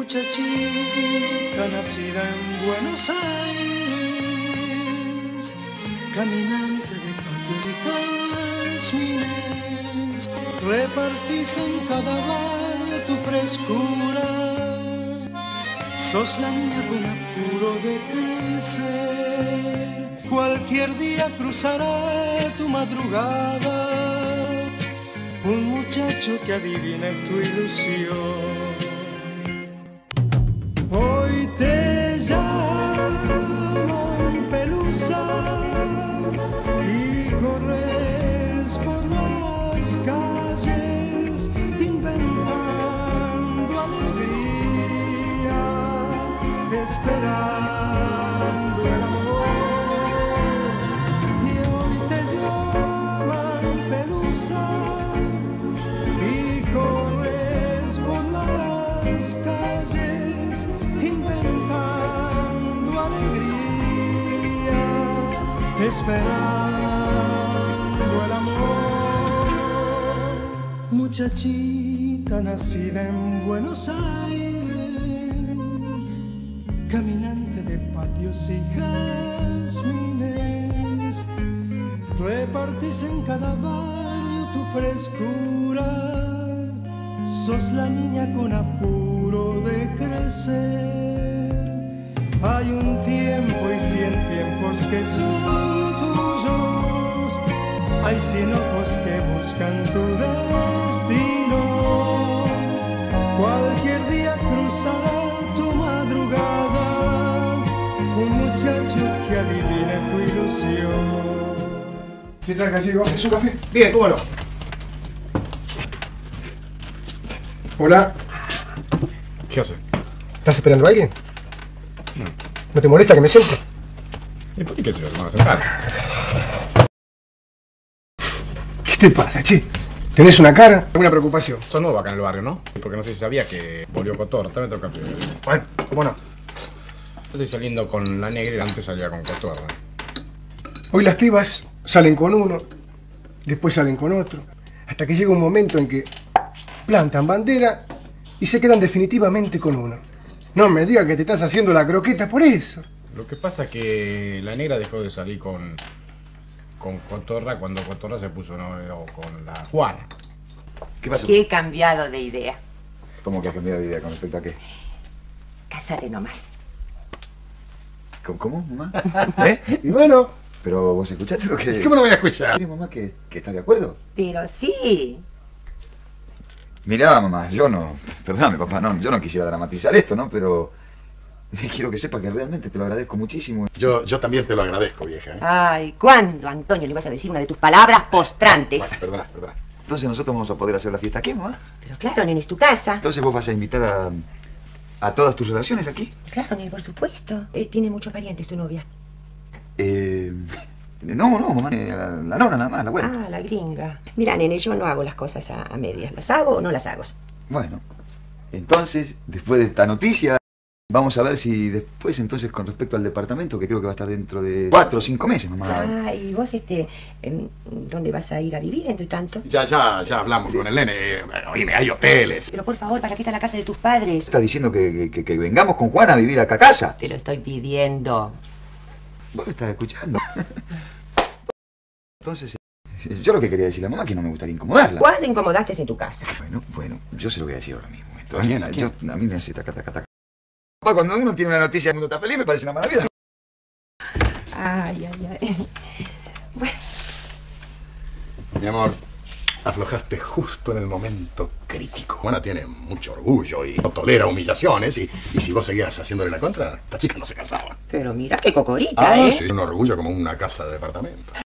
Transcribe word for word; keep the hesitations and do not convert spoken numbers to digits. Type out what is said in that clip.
Muchachita nacida en Buenos Aires, caminante de patios y jazmines, repartís en cada barrio tu frescura. Sos la niña con apuro de crecer, cualquier día cruzará tu madrugada un muchacho que adivine tu ilusión. Hoy te llaman Pelusa y corres por las calles inventando alegría, esperando el amor. Y hoy te llaman Pelusa y corres por las calles inventando alegría, esperando el amor. Muchachita nacida en Buenos Aires, caminante de patios y jazmines, repartís en cada barrio tu frescura. Sos la niña con apuro de crecer. Hay un tiempo y cien tiempos que son tuyos. Hay cien ojos que buscan tu destino. Cualquier día cruzará tu madrugada un muchacho que adivine tu ilusión. ¿Qué tal, Gallego? ¿Haces un café? Bien, ¿cómo no? Hola. ¿Qué haces? ¿Estás esperando a alguien? No. ¿No te molesta que me siente? ¿Y por qué se lo van a sentar? ¿Qué te pasa, che? ¿Tenés una cara? ¿Alguna preocupación? Sos nuevo acá en el barrio, ¿no? Porque no sé si sabía que volvió Cotorra. Dame otro café. Bueno, ¿cómo no? Yo estoy saliendo con la negra y antes salía con Cotorra. Hoy las pibas salen con uno, después salen con otro, hasta que llega un momento en que plantan bandera y se quedan definitivamente con uno. No me digas que te estás haciendo la croqueta por eso. Lo que pasa es que la negra dejó de salir con, con Cotorra cuando Cotorra se puso novio con la Juana. ¿Qué pasó? Que he cambiado de idea. ¿Cómo que has cambiado de idea con respecto a qué? Cásate nomás. ¿Cómo, cómo mamá? ¿Eh? Y bueno, Pero vos escuchaste lo que... ¿cómo no voy a escuchar? ¿Quieres, mamá, que, que estás de acuerdo? Pero sí. Mirá, mamá, yo no... Perdóname, papá, no, yo no quisiera dramatizar esto, ¿no? Pero... quiero que sepas que realmente te lo agradezco muchísimo. Yo, yo también te lo agradezco, vieja. ¿eh? Ay, ¿cuándo, Antonio, le vas a decir una de tus palabras postrantes? Bueno, perdona, perdona. Entonces nosotros vamos a poder hacer la fiesta aquí, mamá. Pero claro, nene, es tu casa. Entonces vos vas a invitar a... a todas tus relaciones aquí. Claro, nene, por supuesto. Eh, tiene muchos parientes tu novia. Eh... No, no, mamá, eh, la, la nona nada más, la abuela. Ah, la gringa. Mira, nene, yo no hago las cosas a, a medias. ¿Las hago o no las hago? Bueno, entonces, después de esta noticia, vamos a ver si después, entonces, con respecto al departamento, que creo que va a estar dentro de cuatro o cinco meses, mamá. Ah, y vos, este, em, ¿dónde vas a ir a vivir, entre tanto? Ya, ya, ya hablamos con el nene. Eh, Oíme, hay hoteles. Pero por favor, ¿para qué está la casa de tus padres? ¿Estás diciendo que, que, que vengamos con Juana a vivir acá a casa? Te lo estoy pidiendo. Vos estás escuchando. Entonces, eh, yo lo que quería decirle a mamá es que no me gustaría incomodarla. ¿Cuándo incomodaste en tu casa? Bueno, bueno, yo se lo voy a decir ahora mismo. Esto, Bien, ¿a yo, a mí me hace taca, taca, taca. Papá, cuando uno tiene una noticia y el mundo está feliz, me parece una maravilla. Ay, ay, ay. Bueno. Mi amor, aflojaste justo en el momento crítico. Juana tiene mucho orgullo y no tolera humillaciones. Y, y si vos seguías haciéndole la contra, esta chica no se casaba. Pero mira qué cocorita, Ah, ¿eh? sí, un orgullo como una casa de departamento.